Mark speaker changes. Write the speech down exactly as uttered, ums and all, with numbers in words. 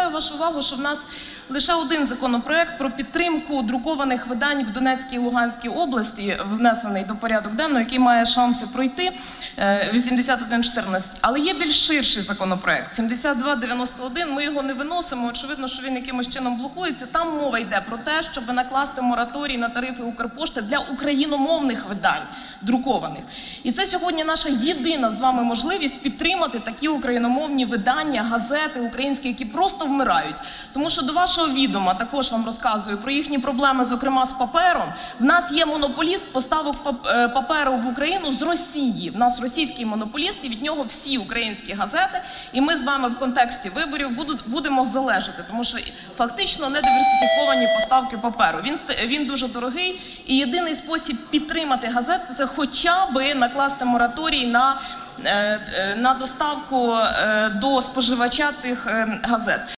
Speaker 1: Звертаю вашу увагу, що в нас лише один законопроект про підтримку друкованих видань в Донецькій і Луганській області, внесений до порядку денного, який має шанси пройти, вісімдесят один чотирнадцять. Але є більш ширший законопроект, сімдесят два дев'яносто один, ми його не виносимо, очевидно, що він якимось чином блокується. Там мова йде про те, щоб накласти мораторій на тарифи Укрпошти для україномовних видань, друкованих. І це сьогодні наша єдина з вами можливість підтримати такі україномовні видання, газети українські, які просто вмирають. Тому що до вашого відома, також вам розказую про їхні проблеми, зокрема з папером. В нас є монополіст поставок паперу в Україну з Росії. В нас російський монополіст, і від нього всі українські газети, і ми з вами в контексті виборів будемо залежати, тому що фактично не диверсифіковані поставки паперу. Він, він дуже дорогий, і єдиний спосіб підтримати газети – це хоча б накласти мораторій на, на доставку до споживача цих газет.